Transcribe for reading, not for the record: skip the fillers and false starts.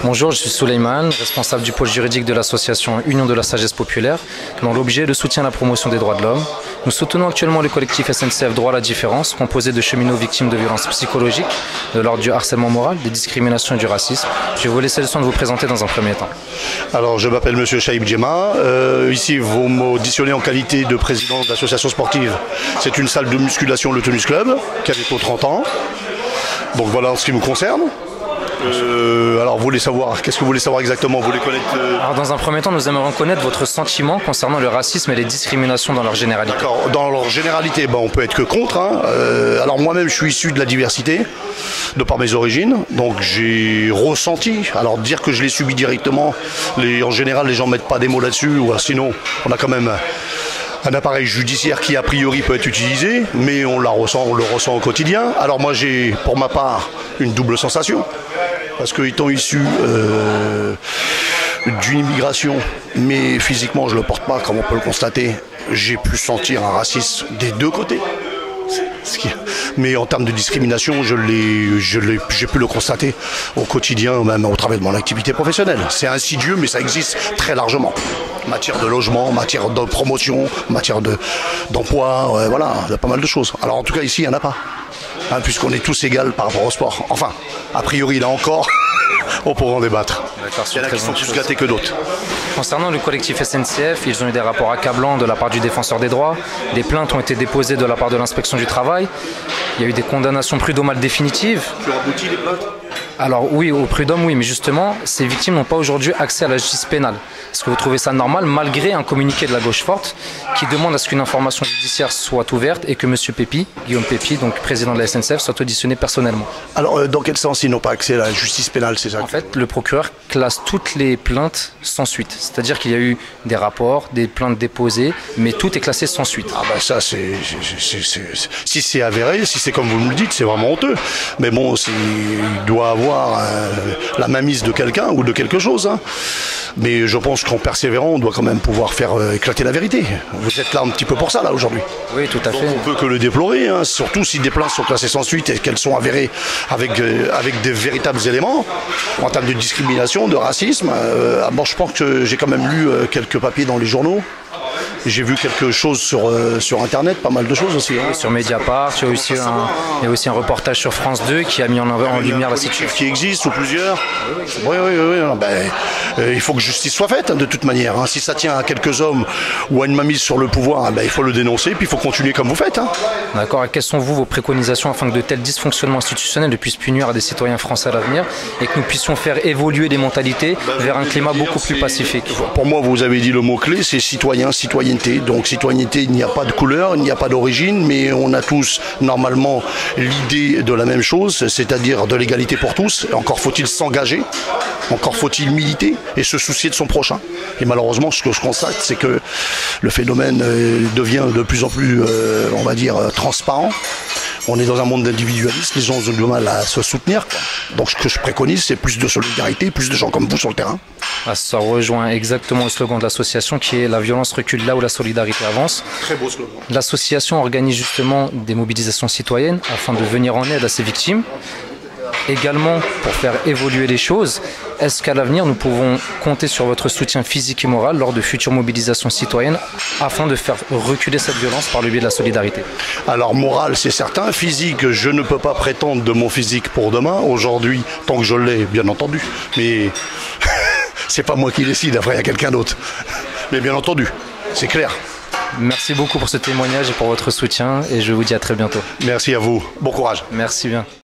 Bonjour, je suis Souleymane, responsable du pôle juridique de l'association Union de la Sagesse Populaire, dont l'objet est le soutien à la promotion des droits de l'homme. Nous soutenons actuellement le collectif SNCF Droit à la Différence, composé de cheminots victimes de violences psychologiques, de l'ordre du harcèlement moral, des discriminations et du racisme. Je vais vous laisser le soin de vous présenter dans un premier temps. Alors, je m'appelle Monsieur Chaïb Djema. Ici, vous m'auditionnez en qualité de président de l'association sportive. C'est une salle de musculation, le Tenus Club, qui a bientôt 30 ans. Donc voilà en ce qui me concerne. Alors, vous voulez savoir, qu'est-ce que vous voulez savoir exactement? Vous voulez connaître Alors, dans un premier temps, nous aimerions connaître votre sentiment concernant le racisme et les discriminations dans leur généralité. D'accord. Dans leur généralité, on peut être que contre. Alors moi-même, je suis issu de la diversité, de par mes origines. Donc j'ai ressenti. Alors dire que je l'ai subi directement, en général, les gens ne mettent pas des mots là-dessus. Sinon, on a quand même un appareil judiciaire qui a priori peut être utilisé, mais on le ressent au quotidien. Alors moi j'ai pour ma part une double sensation, parce que étant issu d'une immigration, mais physiquement je ne le porte pas comme on peut le constater, j'ai pu sentir un racisme des deux côtés. Mais en termes de discrimination, j'ai pu le constater au quotidien, même au travers de mon activité professionnelle. C'est insidieux, mais ça existe très largement. En matière de logement, en matière de promotion, en matière d'emploi, voilà, il y a pas mal de choses. Alors en tout cas ici, il n'y en a pas, puisqu'on est tous égaux par rapport au sport. Enfin, a priori, là encore, on pourra en débattre. Il y en a qui sont plus gâtés que d'autres. Concernant le collectif SNCF, ils ont eu des rapports accablants de la part du défenseur des droits, des plaintes ont été déposées de la part de l'inspection du travail, il y a eu des condamnations prud'homales définitives. Tu as abouti les plaintes? Alors oui, au prud'homme, oui, mais justement, ces victimes n'ont pas aujourd'hui accès à la justice pénale. Est-ce que vous trouvez ça normal, malgré un communiqué de la gauche forte, qui demande à ce qu'une information judiciaire soit ouverte et que M. Pépi, Guillaume Pépi, donc président de la SNCF, soit auditionné personnellement? Alors, dans quel sens ils n'ont pas accès à la justice pénale, c'est ça? En fait, le procureur classe toutes les plaintes sans suite. C'est-à-dire qu'il y a eu des rapports, des plaintes déposées, mais tout est classé sans suite. Ah ben ça, si c'est avéré, si c'est comme vous me le dites, c'est vraiment honteux. Mais bon, il doit avoir la mainmise de quelqu'un ou de quelque chose. Mais je pense qu'en persévérant, on doit quand même pouvoir faire éclater la vérité. Vous êtes là un petit peu pour ça, là, aujourd'hui. Oui, tout à fait. Donc, on peut que le déplorer, surtout si des plaintes sont classées sans suite et qu'elles sont avérées avec des véritables éléments en termes de discrimination, de racisme. Bon, je pense que j'ai quand même lu quelques papiers dans les journaux. J'ai vu quelque chose sur Internet, pas mal de choses aussi. Sur Mediapart, il y a aussi un reportage sur France 2 qui a mis en lumière la situation. Qui existe, ou plusieurs. Oui. Il faut que justice soit faite, de toute manière. Si ça tient à quelques hommes ou à une mainmise sur le pouvoir, il faut le dénoncer, puis il faut continuer comme vous faites. D'accord. Et quelles sont vos préconisations afin que de tels dysfonctionnements institutionnels ne puissent plus nuire à des citoyens français à l'avenir et que nous puissions faire évoluer les mentalités vers un climat beaucoup plus pacifique? Pour moi, vous avez dit le mot-clé, c'est citoyen, citoyenneté. Donc citoyenneté, il n'y a pas de couleur, il n'y a pas d'origine, mais on a tous normalement l'idée de la même chose, c'est-à-dire de l'égalité pour tous. Encore faut-il s'engager, encore faut-il militer et se soucier de son prochain. Et malheureusement, ce que je constate, c'est que le phénomène devient de plus en plus, on va dire, transparent. On est dans un monde d'individualisme, les gens ont du mal à se soutenir. Donc ce que je préconise, c'est plus de solidarité, plus de gens comme vous sur le terrain. Ça rejoint exactement le slogan de l'association qui est « La violence recule là où la solidarité avance ». Très beau slogan. L'association organise justement des mobilisations citoyennes afin de venir en aide à ces victimes. Également pour faire évoluer les choses. Est-ce qu'à l'avenir, nous pouvons compter sur votre soutien physique et moral lors de futures mobilisations citoyennes afin de faire reculer cette violence par le biais de la solidarité? Alors moral, c'est certain. Physique, je ne peux pas prétendre de mon physique pour demain. Aujourd'hui, tant que je l'ai, bien entendu. Mais c'est pas moi qui décide, après il y a quelqu'un d'autre. Mais bien entendu, c'est clair. Merci beaucoup pour ce témoignage et pour votre soutien et je vous dis à très bientôt. Merci à vous. Bon courage. Merci bien.